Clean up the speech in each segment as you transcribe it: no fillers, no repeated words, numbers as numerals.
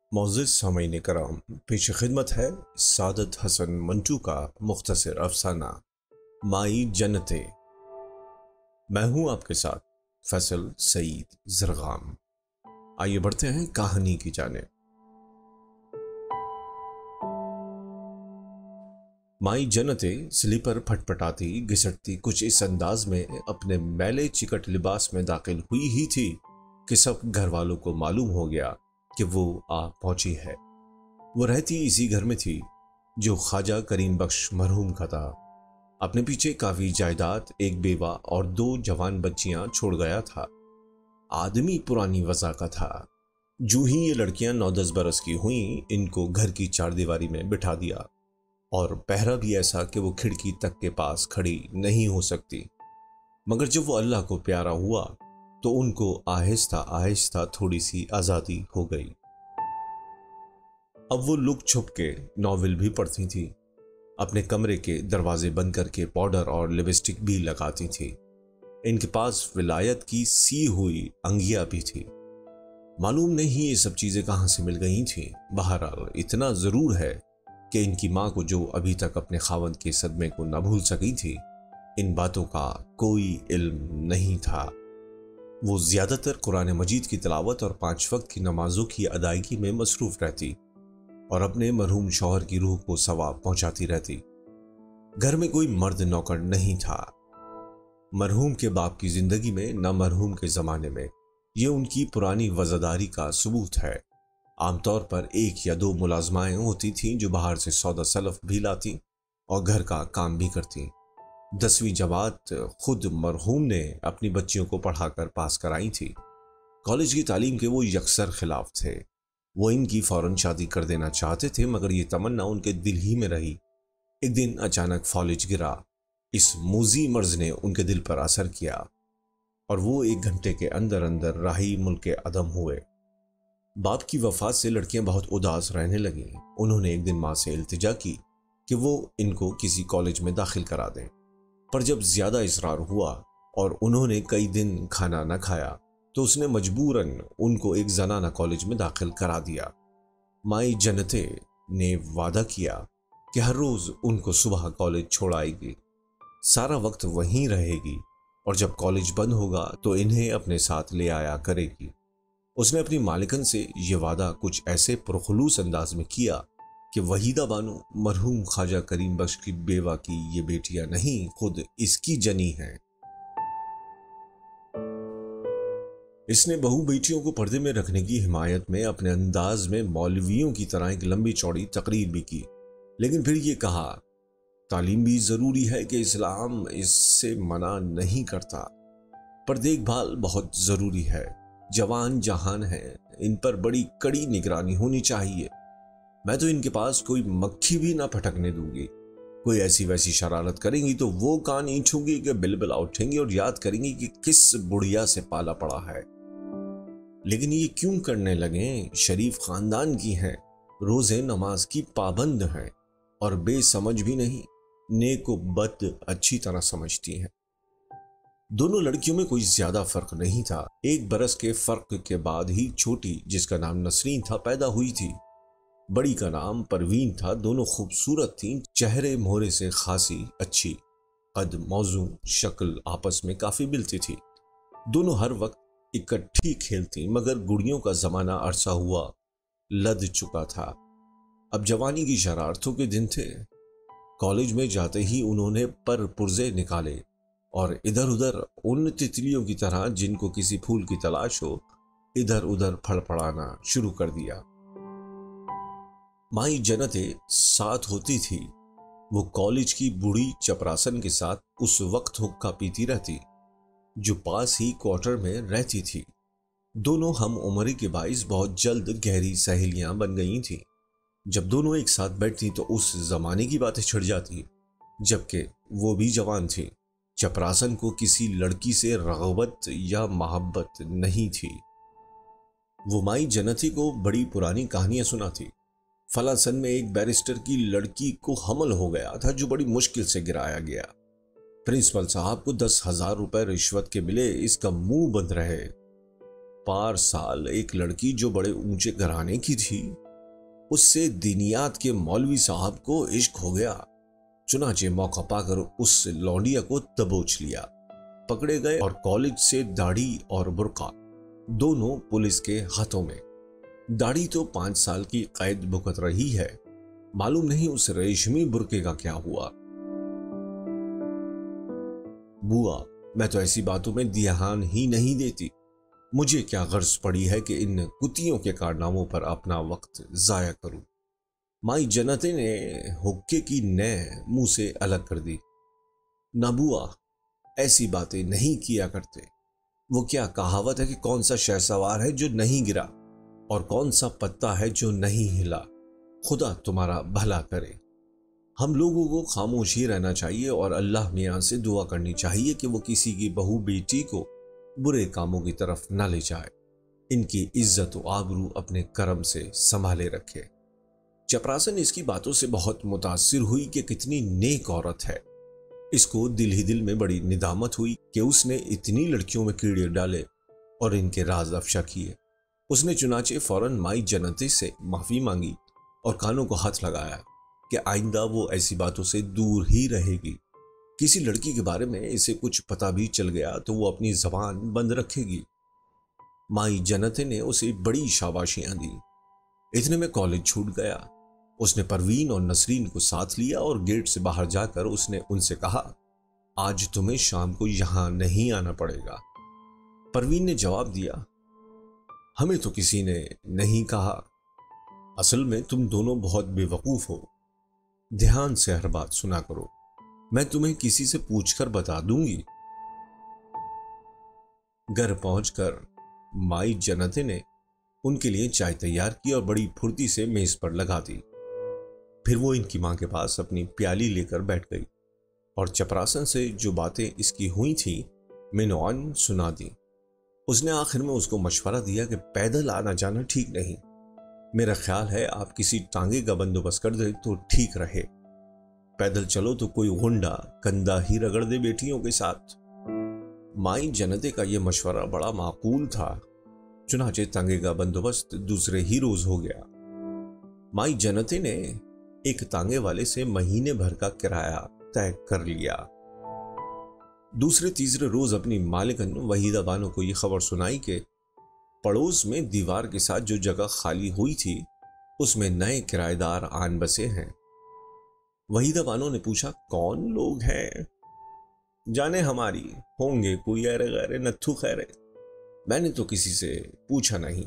معزز سامعین کرام، پیش خدمت ہے سعادت حسن منٹو کا مختصر افسانہ مائی جنتیں۔ میں ہوں آپ کے ساتھ فیصل سعید زرغام۔ آئیے بڑھتے ہیں کہانی کی جانب۔ مائی جنتیں سلیپر پھٹپٹاتی گھسٹتی کچھ اس انداز میں اپنے میلے چکٹ لباس میں داخل ہوئی ہی تھی کہ سب گھر والوں کو معلوم ہو گیا کہ وہ آ پہنچی ہے۔ وہ رہتی اسی گھر میں تھی جو خواجہ کریم بخش مرحوم کا تھا۔ اپنے پیچھے کافی جائیداد، ایک بیوہ اور 2 جوان بچیاں چھوڑ گیا تھا۔ آدمی پرانی وضع کا تھا۔ جو ہی یہ لڑکیاں 9-10 برس کی ہوئیں، ان کو گھر کی 4 دیواری میں بٹھا دیا، اور پہرا بھی ایسا کہ وہ کھڑکی تک کے پاس کھڑی نہیں ہو سکتی۔ مگر جب وہ اللہ کو پیارا ہوا تو ان کو آہستہ آہستہ تھوڑی سی آزادی ہو گئی۔ اب وہ لک چھپ کے ناول بھی پڑھتی تھی، اپنے کمرے کے دروازے بند کر کے پاؤڈر اور لپسٹک بھی لگاتی تھی۔ ان کے پاس ولایت کی سی ہوئی انگیا بھی تھی۔ معلوم نہیں یہ سب چیزیں کہاں سے مل گئی تھیں۔ بہرحال اتنا ضرور ہے کہ ان کی ماں کو، جو ابھی تک اپنے خاوند کے صدمے کو نہ بھول سکی تھی، ان باتوں کا کوئی علم نہیں تھا۔ وہ زیادہ تر قرآن مجید کی تلاوت اور 5 وقت کی نمازوں کی ادائیگی میں مصروف رہتی اور اپنے مرحوم شوہر کی روح کو ثواب پہنچاتی رہتی۔ گھر میں کوئی مرد نوکر نہیں تھا۔ مرحوم کے باپ کی زندگی میں نہ مرحوم کے زمانے میں، یہ ان کی پرانی وزاداری کا ثبوت ہے۔ عام طور پر 1 یا 2 ملازمائیں ہوتی تھیں جو باہر سے سودا سلف بھی لاتی اور گھر کا کام بھی کرتی۔ 10ویں جماعت خود مرحوم نے اپنی بچیوں کو پڑھا کر پاس کرائی تھی۔ کالج کی تعلیم کے وہ یکسر خلاف تھے۔ وہ ان کی فوراً شادی کر دینا چاہتے تھے، مگر یہ تمنا ان کے دل ہی میں رہی۔ ایک دن اچانک فالج گرا۔ اس موذی مرض نے ان کے دل پر اثر کیا اور وہ 1 گھنٹے کے اندر اندر راہی ملک عدم ہوئے۔ باپ کی وفات سے لڑکیاں بہت اداس رہنے لگیں۔ انہوں نے ایک دن ماں سے التجا کی کہ وہ ان کو کسی کالج میں داخل کرا دیں، پر جب زیادہ اصرار ہوا اور انہوں نے کئی دن کھانا نہ کھایا تو اس نے مجبوراً ان کو ایک زنانہ کالج میں داخل کرا دیا۔ مائی جنتیں نے وعدہ کیا کہ ہر روز ان کو صبح کالج چھوڑ آئے گی، سارا وقت وہیں رہے گی، اور جب کالج بند ہوگا تو انہیں اپنے ساتھ لے آیا کرے گی۔ اس نے اپنی مالکن سے یہ وعدہ کچھ ایسے پرخلوص انداز میں کیا کہ وحیدہ بانو مرحوم خواجہ کریم بخش کی بیوہ کی یہ بیٹیاں نہیں، خود اس کی جنی ہیں۔ اس نے بہو بیٹیوں کو پردے میں رکھنے کی حمایت میں اپنے انداز میں مولویوں کی طرح ایک لمبی چوڑی تقریر بھی کی، لیکن پھر یہ کہا، تعلیم بھی ضروری ہے کہ اسلام اس سے منع نہیں کرتا، پر دیکھ بھال بہت ضروری ہے۔ جوان جہان ہیں، ان پر بڑی کڑی نگرانی ہونی چاہیے۔ میں تو ان کے پاس کوئی مکھی بھی نہ پھٹکنے دوں گی۔ کوئی ایسی ویسی شرارت کریں گی تو وہ کان اینچوں گی کہ بلبلا اٹھیں گی اور یاد کریں گی کہ کس بڑھیا سے پالا پڑا ہے۔ لیکن یہ کیوں کرنے لگیں؟ شریف خاندان کی ہیں، روزے نماز کی پابند ہیں، اور بے سمجھ بھی نہیں، نیک و بد اچھی طرح سمجھتی ہیں۔ دونوں لڑکیوں میں کوئی زیادہ فرق نہیں تھا۔ 1 برس کے فرق کے بعد ہی چھوٹی، جس کا نام نسرین تھا، پیدا ہوئی تھی۔ بڑی کا نام پروین تھا۔ دونوں خوبصورت تھیں، چہرے مہرے سے خاصی اچھی، قد موزوں، شکل آپس میں کافی ملتی تھی۔ دونوں ہر وقت اکٹھی کھیلتی، مگر گڑیوں کا زمانہ عرصہ ہوا لد چکا تھا۔ اب جوانی کی شرارتوں کے دن تھے۔ کالج میں جاتے ہی انہوں نے پرزے نکالے اور ادھر ادھر ان تتلیوں کی طرح جن کو کسی پھول کی تلاش ہو، ادھر ادھر پھڑ پڑانا شروع کر دیا۔ مائی جنتیں ساتھ ہوتی تھی۔ وہ کالج کی بوڑھی چپراسن کے ساتھ اس وقت حقہ پیتی رہتی جو پاس ہی کوارٹر میں رہتی تھی۔ دونوں ہم عمری کے باعث بہت جلد گہری سہیلیاں بن گئی تھیں۔ جب دونوں ایک ساتھ بیٹھتی تو اس زمانے کی باتیں چھڑ جاتی، جبکہ وہ بھی جوان تھی۔ چپراسن کو کسی لڑکی سے رغبت یا محبت نہیں تھی۔ وہ مائی جنتیں کو بڑی پرانی کہانیاں سناتی۔ فلاں سن میں ایک بیرسٹر کی لڑکی کو حمل ہو گیا تھا جو بڑی مشکل سے گرایا گیا۔ پرنسپل صاحب کو 10,000 روپے رشوت کے ملے، اس کا منہ بند رہے۔ पार साल एक लड़की जो बड़े ऊंचे घराने की थी, उससे दीनियात के मौलवी साहब को इश्क हो गया। चुनाचे मौका पाकर उस लौंडिया को दबोच लिया, पकड़े गए और कॉलेज से दाढ़ी और बुर्का दोनों पुलिस के हाथों में। दाढ़ी तो 5 साल की कैद भुगत रही है, मालूम नहीं उस रेशमी बुर्के का क्या हुआ। बुआ, मैं तो ऐसी बातों में ध्यान ही नहीं देती। मुझे क्या गर्ज पड़ी है कि इन कुतियों के कारनामों पर अपना वक्त जाया करूं। माई जन्नते ने हुक्के की नय मुंह से अलग कर दी। ना बुआ, ऐसी बातें नहीं किया करते। वो क्या कहावत है कि कौन सा शहसवार है जो नहीं गिरा और कौन सा पत्ता है जो नहीं हिला। खुदा तुम्हारा भला करे। हम लोगों को खामोश ही रहना चाहिए और अल्लाह मियां से दुआ करनी चाहिए कि वो किसी की बहू बेटी को बुरे कामों की तरफ न ले जाए। इनकी इज्जत व आबरू अपने करम से संभाले रखे। चपरासन इसकी बातों से बहुत मुतासिर हुई कि कितनी नेक औरत है। इसको दिल ही दिल में बड़ी निदामत हुई कि उसने इतनी लड़कियों में कीड़े डाले और इनके राज अफशा किए। उसने चुनाचे फौरन माई जन्नती से माफी मांगी और कानों को हाथ लगाया कि आइंदा वो ऐसी बातों से दूर ही रहेगी। किसी लड़की के बारे में इसे कुछ पता भी चल गया तो वो अपनी जबान बंद रखेगी। माई जन्नती ने उसे बड़ी शाबाशियां दी। इतने में कॉलेज छूट गया। उसने परवीन और नसरीन को साथ लिया और गेट से बाहर जाकर उसने उनसे कहा, आज तुम्हें शाम को यहां नहीं आना पड़ेगा। परवीन ने जवाब दिया, हमें तो किसी ने नहीं कहा। असल में तुम दोनों बहुत बेवकूफ हो। ध्यान से हर बात सुना करो, मैं तुम्हें किसी से पूछकर बता दूंगी। घर पहुंचकर माई जन्नती ने उनके लिए चाय तैयार की और बड़ी फुर्ती से मेज पर लगा दी। फिर वो इनकी मां के पास अपनी प्याली लेकर बैठ गई और चपरासन से जो बातें इसकी हुई थी मिनौन सुना दी। उसने आखिर में उसको मशवरा दिया कि पैदल आना जाना ठीक नहीं। मेरा ख्याल है आप किसी टांगे का बंदोबस्त कर दे तो ठीक रहे। पैदल चलो तो कोई गुंडा कंधा ही रगड़ दे बेटियों के साथ। माई जन्नती का यह मशवरा बड़ा माकूल था। चुनाचे तांगे का बंदोबस्त दूसरे ही रोज हो गया। माई जन्नती ने एक तांगे वाले से महीने भर का किराया तय कर लिया। दूसरे तीसरे रोज अपनी मालिकन वहीदा बानो को यह खबर सुनाई कि पड़ोस में दीवार के साथ जो जगह खाली हुई थी उसमें नए किराएदार आन बसे हैं। वहीदा बानो ने पूछा, कौन लोग हैं? जाने हमारी होंगे कोई अरे गैरे नत्थु खैरे। मैंने तो किसी से पूछा नहीं।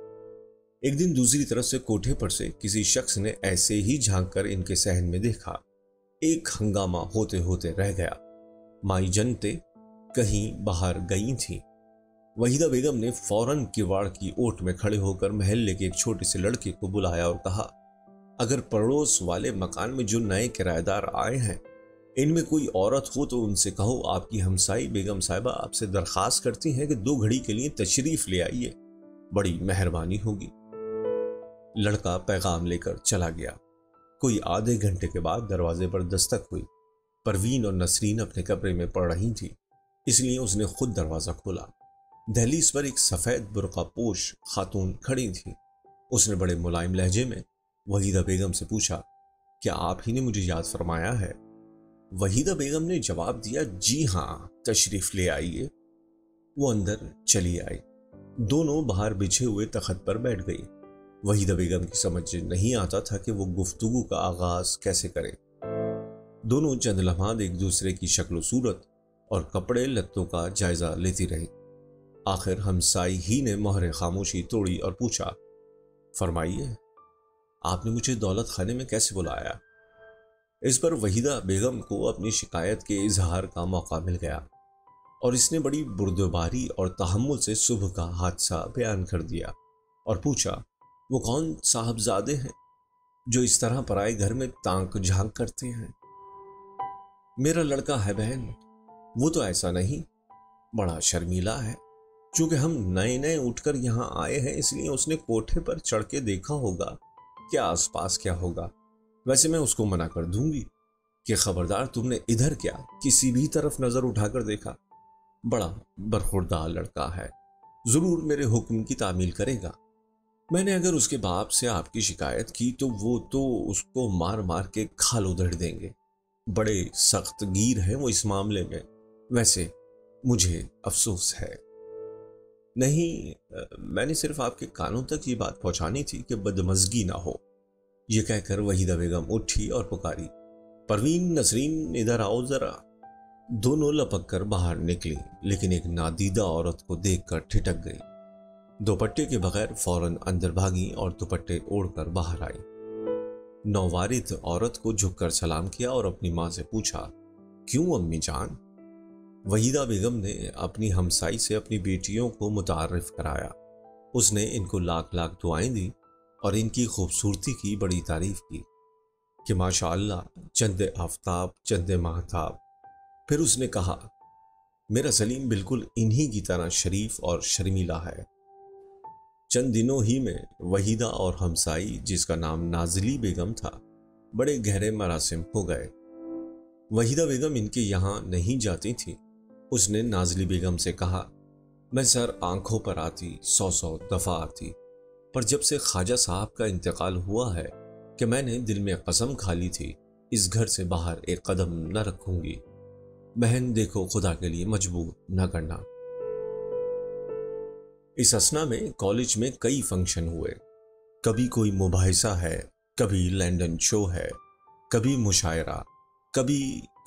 एक दिन दूसरी तरफ से कोठे पर से किसी शख्स ने ऐसे ही झांक कर इनके सहन में देखा। एक हंगामा होते होते रह गया। माई जन्नती कहीं बाहर गई थी। वहीदा बेगम ने फौरन किवाड़ की ओट में खड़े होकर महल्ले के एक छोटे से लड़के को बुलाया और कहा, अगर पड़ोस वाले मकान में जो नए किराएदार आए हैं इनमें कोई औरत हो तो उनसे कहो आपकी हमसाई बेगम साहिबा आपसे दरखास्त करती हैं कि 2 घड़ी के लिए तशरीफ ले आइए, बड़ी मेहरबानी होगी। लड़का पैगाम लेकर चला गया। कोई आधे घंटे के बाद दरवाजे पर दस्तक हुई। परवीन और नसरीन अपने कमरे में पड़ रही थी, इसलिए उसने खुद दरवाजा खोला। दहलीज पर एक सफेद बुर्का पोश खातून खड़ी थी। उसने बड़े मुलायम लहजे में वहीदा बेगम से पूछा, क्या आप ही ने मुझे याद फरमाया है? वहीदा बेगम ने जवाब दिया, जी हाँ, तशरीफ ले आइए। वो अंदर चली आई। दोनों बाहर बिछे हुए तखत पर बैठ गई। वहीदा बेगम की समझ नहीं आता था कि वो गुफ्तगू का आगाज कैसे करे। दोनों चंद लम्हात एक दूसरे की शक्ल सूरत और कपड़े लत्तों का जायजा लेती रही। आखिर हमसाई ही ने मोहरे खामोशी तोड़ी और पूछा, फरमाइए, आपने मुझे दौलत खाने में कैसे बुलाया? इस पर वहीदा बेगम को अपनी शिकायत के इजहार का मौका मिल गया और इसने बड़ी बुर्दबारी और तहम्मुल से सुबह का हादसा बयान कर दिया और पूछा, वो कौन साहबजादे हैं जो इस तरह पराए घर में तांक झांक करते हैं? मेरा लड़का है बहन, वो तो ऐसा नहीं, बड़ा शर्मीला है। चूंकि हम नए नए उठकर यहाँ आए हैं इसलिए उसने कोठे पर चढ़ के देखा होगा क्या आसपास क्या होगा। वैसे मैं उसको मना कर दूंगी कि खबरदार तुमने इधर क्या किसी भी तरफ नजर उठाकर देखा। बड़ा बरखुरदार लड़का है, ضرور میرے حکم کی تعمیل کرے گا۔ میں نے اگر اس کے باپ سے آپ کی شکایت کی تو وہ تو اس کو مار مار کے کھال ادھڑ دیں گے، بڑے سخت گیر ہیں وہ اس معاملے میں۔ ویسے مجھے افسوس ہے۔ نہیں، میں نے صرف آپ کے کانوں تک یہ بات پہنچانی تھی کہ بدمزگی نہ ہو۔ یہ کہہ کر وحیدہ بیگم اٹھی اور پکاری، پروین، نسرین، ادھر آؤ ذرا۔ دونوں لپک کر باہر نکلی، لیکن ایک نادیدہ عورت کو دیکھ کر ٹھٹک گئی۔ دوپٹے کے بغیر فوراً اندر بھاگی اور دوپٹے اوڑھ کر باہر آئی۔ نووارد عورت کو جھک کر سلام کیا اور اپنی ماں سے پوچھا، کیوں امی جان؟ وحیدہ بیگم نے اپنی ہمسائی سے اپنی بیٹیوں کو متعارف کرایا۔ اس نے ان کو لاکھ لاکھ دعائیں دی اور ان کی خوبصورتی کی بڑی تعریف کی کہ ماشاء اللہ چند آفتاب چند ماہتاب۔ پھر اس نے کہا، میرا سلیم بالکل انہی کی طرح شریف اور شرمیلا ہے۔ چند دنوں ہی میں وحیدہ اور ہمسائی، جس کا نام نازلی بیگم تھا، بڑے گہرے مراسم ہو گئے۔ وحیدہ بیگم ان کے یہاں نہیں جاتی تھی۔ اس نے نازلی بیگم سے کہا، میں سر آنکھوں پر آتی، 100 دفعہ آتی، پر جب سے خواجہ صاحب کا انتقال ہوا ہے کہ میں نے دل میں قسم کھا لی تھی اس گھر سے باہر ایک قدم نہ رکھوں گی۔ بہن دیکھو، خدا کے لیے مجبور نہ کرنا۔ اس اثنا میں کالج میں کئی فنکشن ہوئے۔ کبھی کوئی مباحثہ ہے، کبھی لینڈن شو ہے، کبھی مشاعرہ، کبھی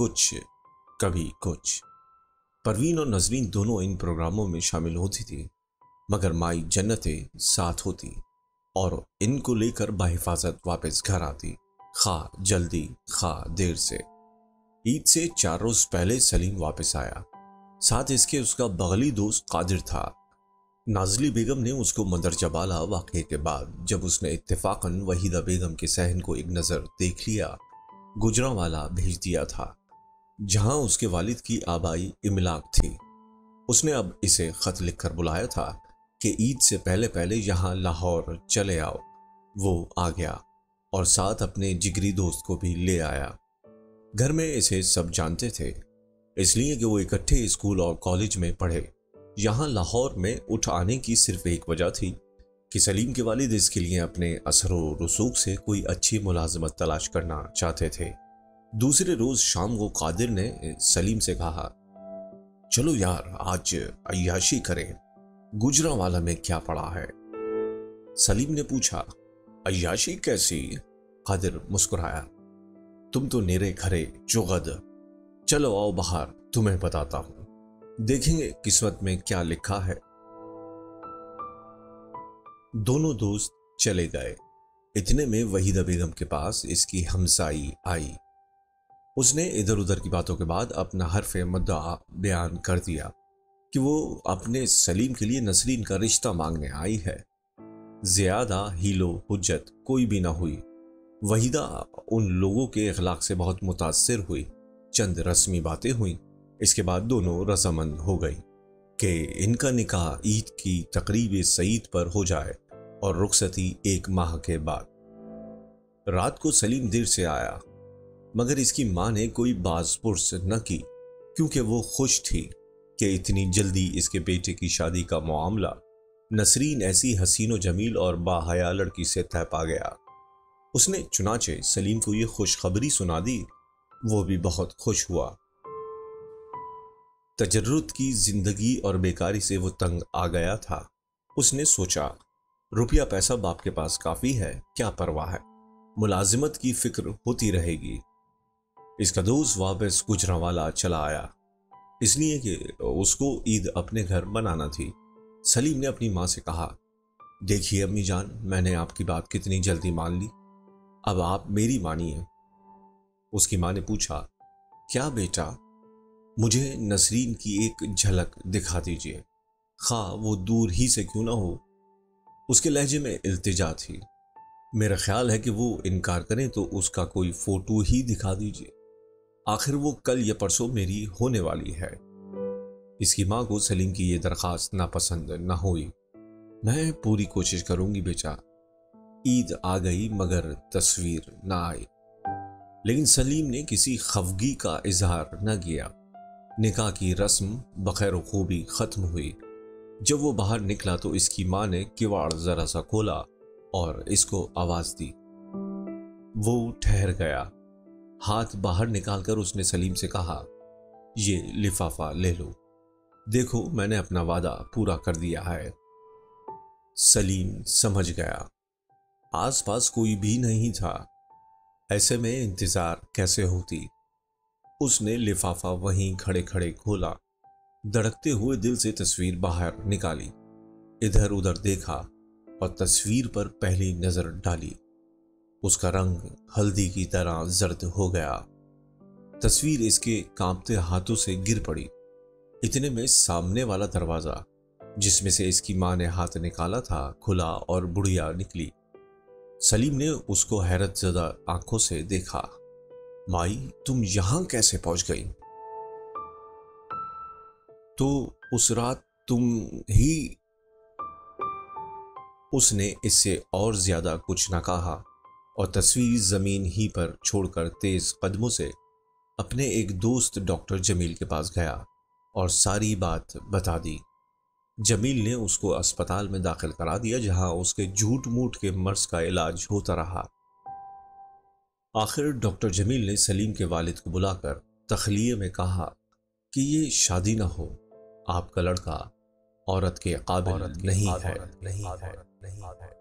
کچھ۔ پروین اور نسرین دونوں ان پروگراموں میں شامل ہوتی تھی، مگر مائی جنتیں ساتھ ہوتی اور ان کو لے کر بحفاظت واپس گھر آتی، خواہ جلدی خواہ دیر سے۔ عید سے 4 روز پہلے سلیم واپس آیا، ساتھ اس کے اس کا بغلی دوست قادر تھا۔ نازلی بیگم نے اس کو مندرجہ بالا واقعے کے بعد، جب اس نے اتفاقاً وحیدہ بیگم کے صحن کو ایک نظر دیکھ لیا، گجرانوالا بھیج دیا تھا، جہاں اس کے والد کی آبائی املاک تھی۔ اس نے اب اسے خط لکھ کر بلایا تھا کہ عید سے پہلے پہلے یہاں لاہور چلے آؤ۔ وہ آ گیا اور ساتھ اپنے جگری دوست کو بھی لے آیا۔ گھر میں اسے سب جانتے تھے، اس لیے کہ وہ اکٹھے اسکول اور کالج میں پڑھے۔ یہاں لاہور میں اٹھ آنے کی صرف ایک وجہ تھی کہ سلیم کے والد اس کے لیے اپنے اثر و رسوخ سے کوئی اچھی ملازمت تلاش کرنا چاہتے تھے۔ دوسرے روز شام کو قادر نے سلیم سے کہا، چلو یار آج عیاشی کریں، گجرانوالا میں کیا پڑا ہے؟ سلیم نے پوچھا، عیاشی کیسی؟ قادر مسکرایا، تم تو نیرے کھرے چغد، چلو آؤ باہر، تمہیں بتاتا ہوں، دیکھیں گے قسمت میں کیا لکھا ہے۔ دونوں دوست چلے گئے۔ اتنے میں وحیدہ بیگم کے پاس اس کی ہمسائی آئی۔ اس نے ادھر ادھر کی باتوں کے بعد اپنا حرف مدعا بیان کر دیا کہ وہ اپنے سلیم کے لیے نسرین کا رشتہ مانگنے آئی ہے۔ زیادہ ہیلو حجت کوئی بھی نہ ہوئی۔ وحیدہ ان لوگوں کے اخلاق سے بہت متاثر ہوئی۔ چند رسمی باتیں ہوئیں، اس کے بعد دونوں رضامند ہو گئی کہ ان کا نکاح عید کی تقریب سعید پر ہو جائے اور رخصتی 1 ماہ کے بعد۔ رات کو سلیم دیر سے آیا، مگر اس کی ماں نے کوئی باز پرس نہ کی، کیونکہ وہ خوش تھی کہ اتنی جلدی اس کے بیٹے کی شادی کا معاملہ نسرین ایسی حسین و جمیل اور باحیا لڑکی سے طے پا گیا۔ اس نے چنانچہ سلیم کو یہ خوشخبری سنا دی، وہ بھی بہت خوش ہوا۔ تجرد کی زندگی اور بیکاری سے وہ تنگ آ گیا تھا۔ اس نے سوچا، روپیہ پیسہ باپ کے پاس کافی ہے، کیا پرواہ ہے، ملازمت کی فکر ہوتی رہے گی۔ اس کا دوست واپس گجرانوالا چلا آیا، اس لیے کہ اس کو عید اپنے گھر منانا تھی۔ سلیم نے اپنی ماں سے کہا، دیکھیے امی جان، میں نے آپ کی بات کتنی جلدی مان لی، اب آپ میری مانیے۔ اس کی ماں نے پوچھا، کیا بیٹا؟ مجھے نسرین کی ایک جھلک دکھا دیجیے، خواہ وہ دور ہی سے کیوں نہ ہو۔ اس کے لہجے میں التجا تھی۔ میرا خیال ہے کہ وہ انکار کریں تو اس کا کوئی فوٹو ہی دکھا دیجیے، آخر وہ کل یا پرسوں میری ہونے والی ہے۔ اس کی ماں کو سلیم کی یہ درخواست ناپسند نہ ہوئی۔ میں پوری کوشش کروں گی بیٹا۔ عید آ گئی مگر تصویر نہ آئی، لیکن سلیم نے کسی خفگی کا اظہار نہ کیا۔ نکاح کی رسم بخیر و خوبی ختم ہوئی۔ جب وہ باہر نکلا تو اس کی ماں نے کواڑ ذرا سا کھولا اور اس کو آواز دی۔ وہ ٹھہر گیا۔ ہاتھ باہر نکال کر اس نے سلیم سے کہا، یہ لفافہ لے لو، دیکھو میں نے اپنا وعدہ پورا کر دیا ہے۔ سلیم سمجھ گیا آس پاس کوئی بھی نہیں تھا، ایسے میں انتظار کیسے ہوتی۔ اس نے لفافہ وہیں کھڑے کھڑے کھولا، دھڑکتے ہوئے دل سے تصویر باہر نکالی، ادھر ادھر دیکھا اور تصویر پر پہلی نظر ڈالی۔ اس کا رنگ ہلدی کی طرح زرد ہو گیا۔ تصویر اس کے کانپتے ہاتھوں سے گر پڑی۔ اتنے میں سامنے والا دروازہ جس میں سے اس کی ماں نے ہاتھ نکالا تھا کھلا اور بڑھیا نکلی۔ سلیم نے اس کو حیرت زدہ آنکھوں سے دیکھا۔ مائی، تم یہاں کیسے پہنچ گئی؟ تو اس رات تم ہی؟ اس نے اس سے اور زیادہ کچھ نہ کہا اور تصویر زمین ہی پر چھوڑ کر تیز قدموں سے اپنے ایک دوست ڈاکٹر جمیل کے پاس گیا اور ساری بات بتا دی۔ جمیل نے اس کو اسپتال میں داخل کرا دیا جہاں اس کے جھوٹ موٹ کے مرض کا علاج ہوتا رہا۔ آخر ڈاکٹر جمیل نے سلیم کے والد کو بلا کر تخلیے میں کہا کہ یہ شادی نہ ہو، آپ کا لڑکا عورت کے قابل نہیں ہے۔